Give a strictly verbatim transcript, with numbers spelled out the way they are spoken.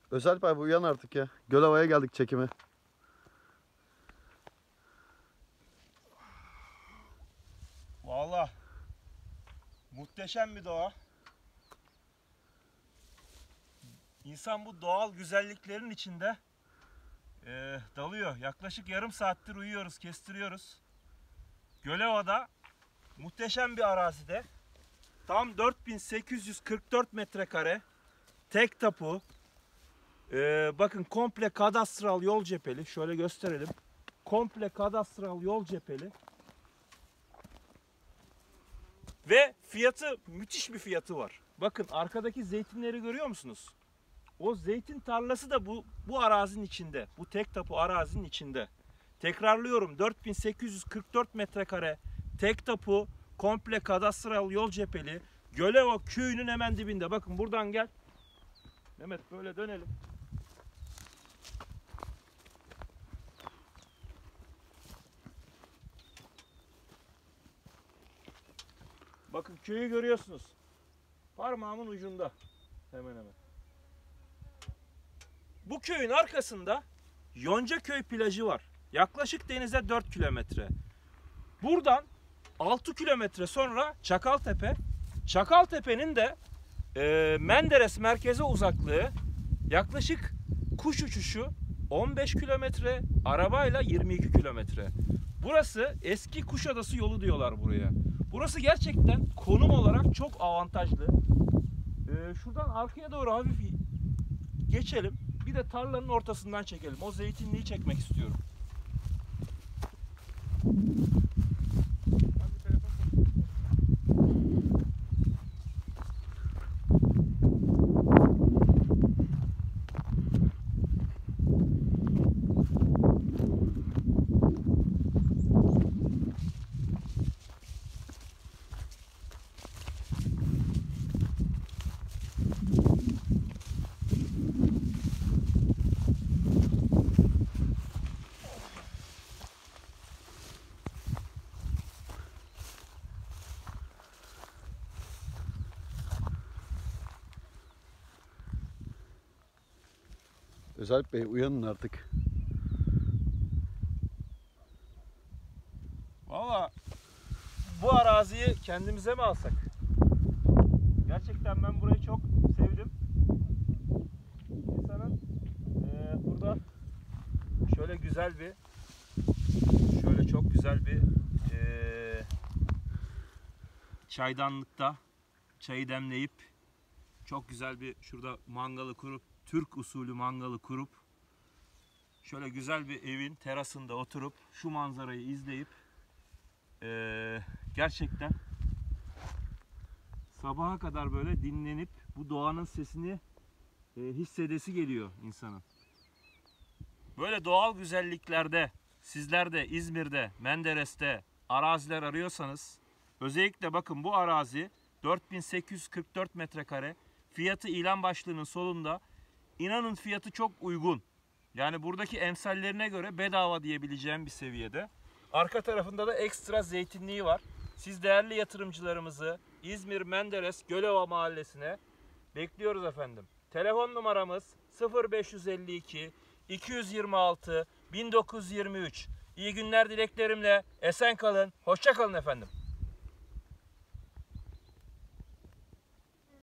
Özalp abi uyan artık ya. Gölova'ya geldik çekime. Vallahi muhteşem bir doğa. İnsan bu doğal güzelliklerin içinde e, dalıyor. Yaklaşık yarım saattir uyuyoruz, kestiriyoruz. Gölova'da muhteşem bir arazide. Tam dört bin sekiz yüz kırk dört metrekare. Tek tapu. Ee, bakın komple kadastral yol cepheli. Şöyle gösterelim. Komple kadastral yol cepheli. Ve fiyatı, müthiş bir fiyatı var. Bakın arkadaki zeytinleri görüyor musunuz? O zeytin tarlası da bu, bu arazinin içinde. Bu tek tapu arazinin içinde. Tekrarlıyorum, dört bin sekiz yüz kırk dört metrekare. Tek tapu, komple kadastral yol cepheli. Gölova köyünün hemen dibinde. Bakın buradan gel. Mehmet böyle dönelim. Bakın köyü görüyorsunuz. Parmağımın ucunda. Hemen hemen. Bu köyün arkasında Yoncaköy plajı var. Yaklaşık denize dört kilometre. Buradan altı kilometre sonra Çakaltepe. Çakaltepe'nin de e, Menderes merkeze uzaklığı yaklaşık kuş uçuşu on beş kilometre, arabayla yirmi iki kilometre. Burası eski Kuşadası yolu diyorlar buraya. Burası gerçekten konum olarak çok avantajlı. Ee, şuradan arkaya doğru hafif geçelim. Bir de tarlanın ortasından çekelim. O zeytinliği çekmek istiyorum. Özalp Bey uyanın artık. Valla bu araziyi kendimize mi alsak? Gerçekten ben burayı çok sevdim. İnsanın e, burada şöyle güzel bir, şöyle çok güzel bir e, çaydanlıkta çayı demleyip çok güzel bir şurada mangalı kurup, Türk usulü mangalı kurup şöyle güzel bir evin terasında oturup şu manzarayı izleyip e, gerçekten sabaha kadar böyle dinlenip bu doğanın sesini e, hissedesi geliyor insanın. Böyle doğal güzelliklerde sizler de İzmir'de, Menderes'te araziler arıyorsanız özellikle bakın bu arazi dört bin sekiz yüz kırk dört metrekare, fiyatı ilan başlığının solunda. İnanın fiyatı çok uygun. Yani buradaki emsallerine göre bedava diyebileceğim bir seviyede. Arka tarafında da ekstra zeytinliği var. Siz değerli yatırımcılarımızı İzmir Menderes Gölova Mahallesi'ne bekliyoruz efendim. Telefon numaramız sıfır beş yüz elli iki iki yüz yirmi altı bin dokuz yüz yirmi üç. İyi günler dileklerimle esen kalın, hoşça kalın efendim.